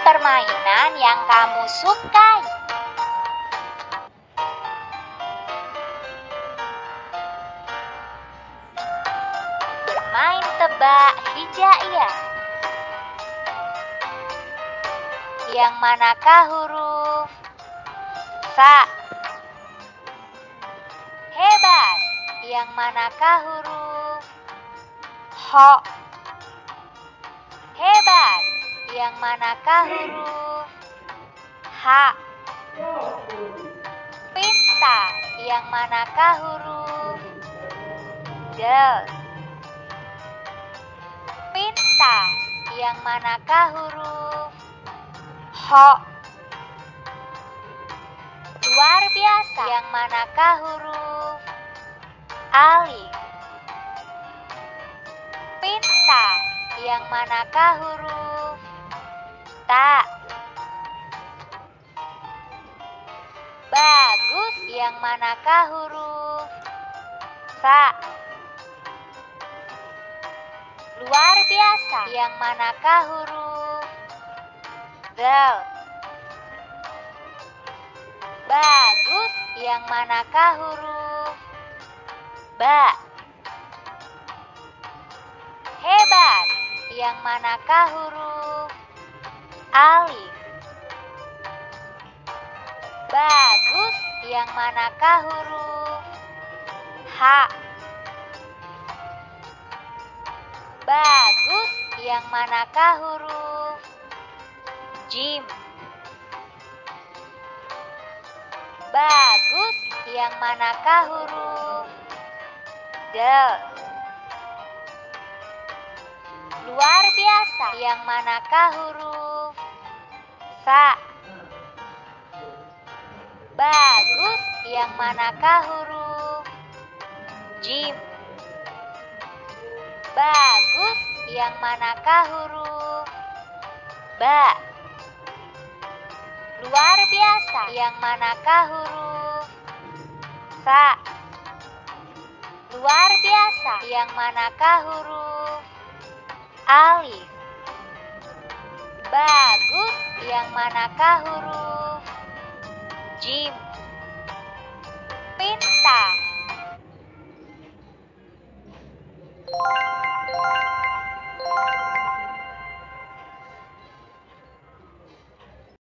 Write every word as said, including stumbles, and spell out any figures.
permainan yang kamu sukai. Bermain tebak hijaiyah. Yang manakah huruf fa? Hebat. Yang manakah huruf ho? Hebat. Yang manakah huruf ha? Pintar. Yang manakah huruf del? Pintar. Yang manakah huruf ho? Luar biasa. Yang manakah huruf alif? Pintar. Yang manakah huruf ta? Bagus. Yang manakah huruf fa? Luar biasa. Yang manakah huruf del? Bagus. Yang manakah huruf ba? Hebat. Yang manakah huruf alif? Bagus. Yang manakah huruf ha? Bagus. Yang manakah huruf jim? Bagus. Yang manakah huruf del? Luar biasa. Yang manakah huruf sa? Bagus. Yang manakah huruf jim? Bagus. Yang manakah huruf ba? Luar biasa. Yang manakah huruf sa? Luar biasa. Yang manakah huruf alif? Bagus. Yang manakah huruf jim? Pintar.